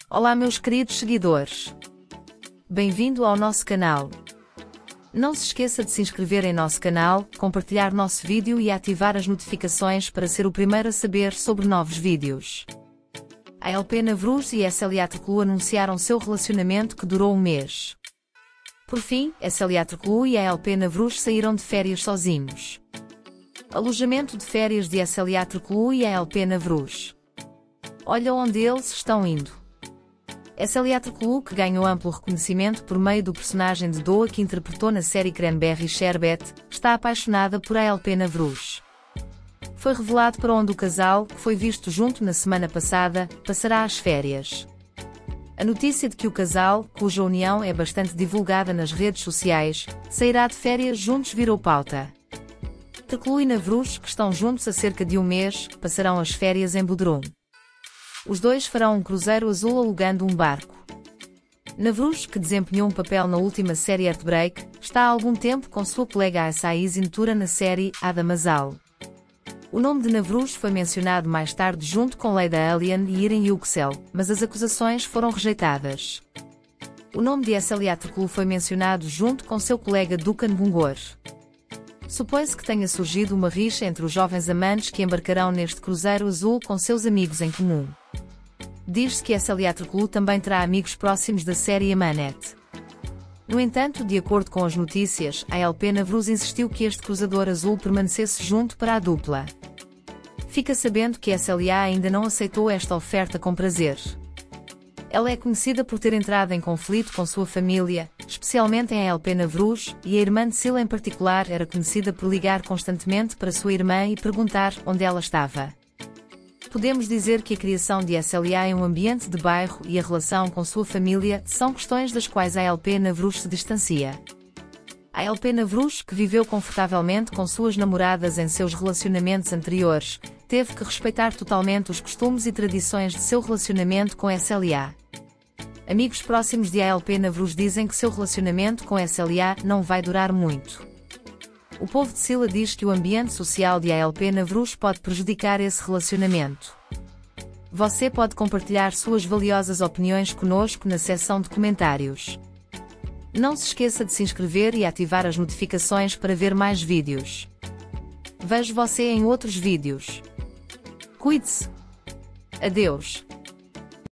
Olá meus queridos seguidores. Bem-vindo ao nosso canal. Não se esqueça de se inscrever em nosso canal, compartilhar nosso vídeo e ativar as notificações para ser o primeiro a saber sobre novos vídeos. A LP Navruz e SLA Terklu anunciaram seu relacionamento que durou um mês. Por fim, SLA Terklu e a LP Navruz saíram de férias sozinhos. Alojamento de férias de SLA Terklu e a LP Navruz. Olha onde eles estão indo. SLA Terklu, que ganhou amplo reconhecimento por meio do personagem de Doa que interpretou na série Cranberry Sherbet, está apaixonada por a LP Navruz. Foi revelado para onde o casal, que foi visto junto na semana passada, passará as férias. A notícia de que o casal, cuja união é bastante divulgada nas redes sociais, sairá de férias juntos virou pauta. Terklu e Navruz, que estão juntos há cerca de um mês, passarão as férias em Bodrum. Os dois farão um cruzeiro azul alugando um barco. Navruz, que desempenhou um papel na última série Heartbreak, está há algum tempo com sua colega Asai Zintura na série Adam Azal. O nome de Navruz foi mencionado mais tarde junto com Leila Alien e Irem Yüksel, mas as acusações foram rejeitadas. O nome de SLA Terklu foi mencionado junto com seu colega Dukan Bungor. Supõe-se que tenha surgido uma rixa entre os jovens amantes que embarcarão neste cruzeiro azul com seus amigos em comum. Diz-se que SLA Terklu também terá amigos próximos da série Amanet. No entanto, de acordo com as notícias, a LP Navruz insistiu que este cruzador azul permanecesse junto para a dupla. Fica sabendo que SLA ainda não aceitou esta oferta com prazer. Ela é conhecida por ter entrado em conflito com sua família, especialmente em LP Navruz, e a irmã de Sila em particular era conhecida por ligar constantemente para sua irmã e perguntar onde ela estava. Podemos dizer que a criação de SLA em um ambiente de bairro e a relação com sua família são questões das quais a LP Navruz se distancia. A LP Navruz, que viveu confortavelmente com suas namoradas em seus relacionamentos anteriores, teve que respeitar totalmente os costumes e tradições de seu relacionamento com SLA. Amigos próximos de LP Navruz dizem que seu relacionamento com SLA não vai durar muito. O povo de Sila diz que o ambiente social de LP Navruz pode prejudicar esse relacionamento. Você pode compartilhar suas valiosas opiniões conosco na seção de comentários. Não se esqueça de se inscrever e ativar as notificações para ver mais vídeos. Vejo você em outros vídeos. Cuide-se. Adeus.